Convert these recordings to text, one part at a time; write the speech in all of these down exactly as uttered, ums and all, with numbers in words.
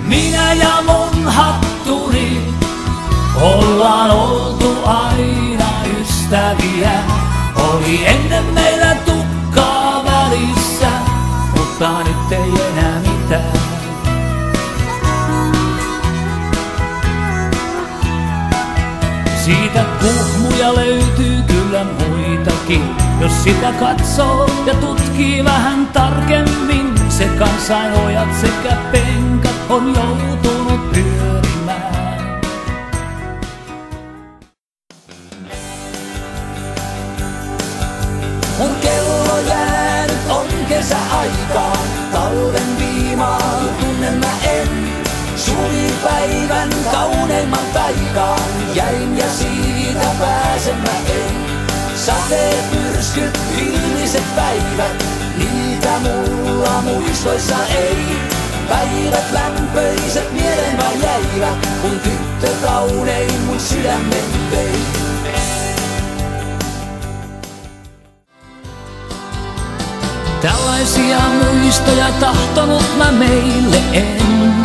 Minä ja mun hattuni ollaan oltu aina ystäviä. Oli ennen meillä tukkaa välissä, mutta nyt ei enää mitään. Siitä kuhmuja löytyy kyllä muitakin, jos sitä katsoo ja tutkii vähän tarkemmin. Se kansainojat sekä penkat on joutunut pyörimään. Mun kello jäänyt on kesäaikaan, talven viimaan tunnen mä en. Suvipäivän kauneimman taikaan jäin ja siitä pääsen mä en. Sateet, myrskyt, pilviset päivät, niitä mulla muistoissa ei. Päivät lämpöiset mieleen vaan jäivät, kun tyttö kaunein mun sydämen vei. Tällaisia muistoja tahtonut mä meille en.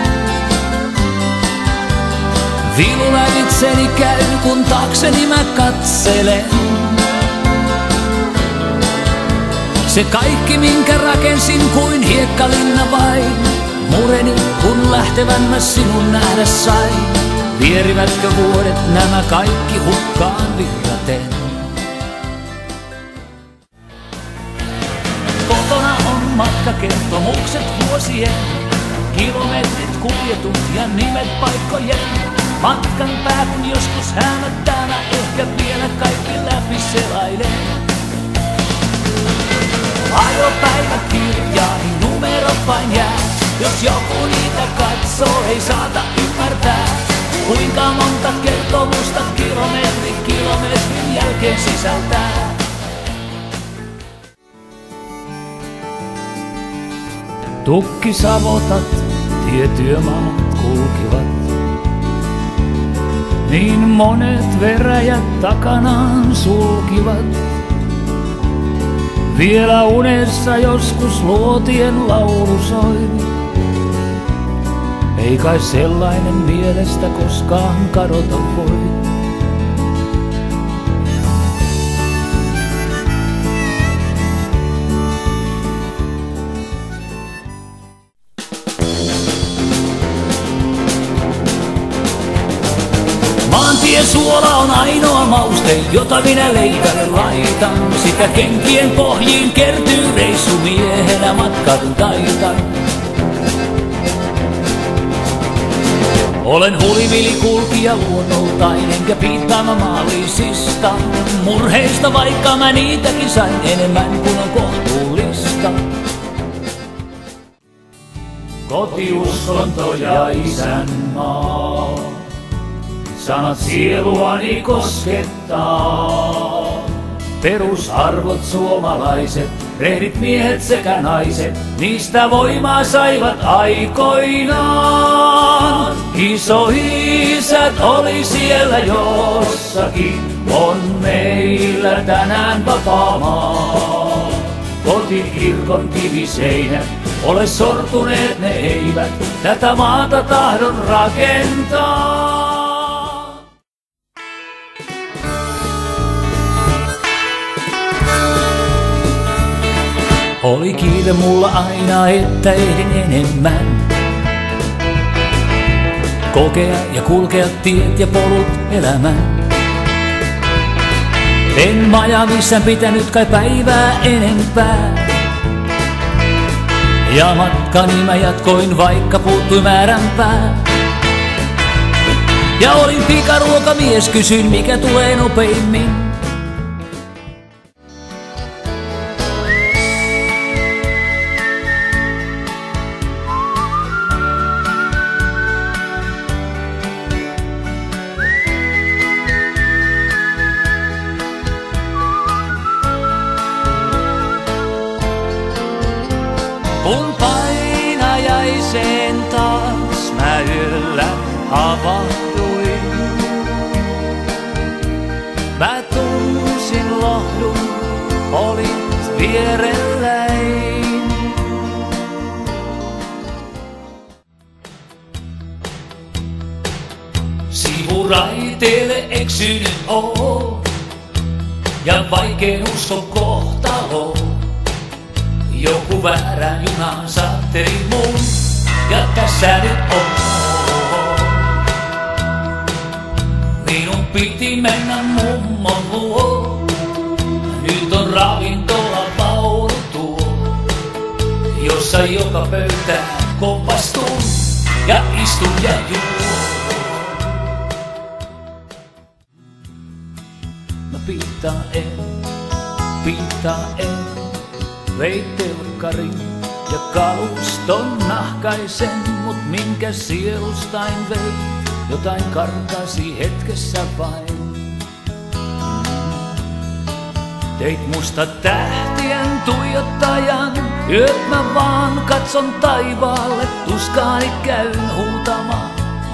Vilulävitseni käy, kun taakseni mä katselen. Se kaikki, minkä rakensin kuin hiekkalinna vain, mureni, kun lähtevän mä sinun nähdä sain. Vierivätkö vuodet nämä kaikki hukkaan virraten? Kotona on matkakertomukset vuosien, kilometrit kuljetut ja nimet paikkojen. Matkan pää kun joskus hämättää, mä ehkä vielä kaikki läpi selailen. Ajopäiväkirjaani numerot vain jää, jos joku niitä katsoo, ei saata ymmärtää. Kuinka monta kertomusta kilometri kilometrin jälkeen sisältää. Tukkisavotat tietyömaat kulkivat. Niin monet veräjät takanaan sulkivat. Vielä unessa joskus luotien laulu soi. Ei kai sellainen mielestä koskaan kadota voi. Maantiesuola on ainoa mauste, jota minä leipälle laitan. Sitä kenkien pohjiin kertyy reissumiehenä matkatun taitan. Olen hulivilikulkija luonnoltain, enkä piittaama maallisista murheista, vaikka mä niitäkin sain enemmän kuin on kohtuullista. Kotiuskonto ja isänmaa, sanat sieluani koskettaa. Perusarvot suomalaiset, rehdit miehet sekä naiset, niistä voimaa saivat aikoinaan. Isoisät oli siellä jossakin, on meillä tänään vapaa maa. Kotikirkon kiviseinät, ole sortuneet ne eivät, tätä maata tahdon rakentaa. Oli kiire mulla aina, että ehdin enemmän kokea ja kulkea tiet ja polut elämään. En Majamissa pitänyt kai päivää enempää, ja matkani mä jatkoin, vaikka puuttui määränpää. Ja olin pikaruokamies, kysyin mikä tulee nopeimmin. Kun painajaiseen taas mä yöllä havahduin, mä tunsin lohdun, olit vierelläin. raiteelle eksynyt oo. Ja vaikeen usko kohtaloon. Joku väärän junan saatteli mun. Ja tässä nyt on. Minun piti mennä mummon luo. Nyt on ravintola Vauru tuo, jossa joka pöytään kompastun ja istun ja juo. Mä piittaan en, piittaan en, veit telkkarin ja kaluston nahkaisen, mut minkä sielustain vei, jotain karkasi hetkessä vain. Teit musta tähtien tuijottajan, yöt mä vaan katson taivaalle, tuskaani käyn huutamaan.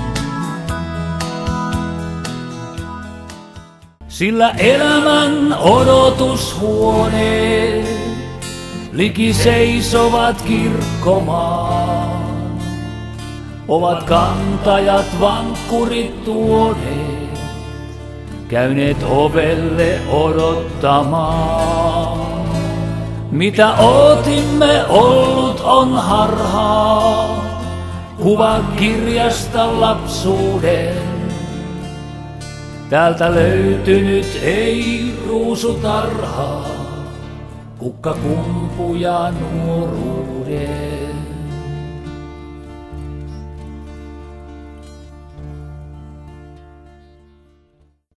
Sillä elämän odotushuoneet liki seisovat kirkkomaan, ovat kantajat vankkurit tuoneet, käyneet ovelle odottamaan. Mitä ootimme ollut on harhaa, kuva kirjasta lapsuuden. Täältä löytynyt ei ruusutarhaa, kukkakumpuja nuoruuden.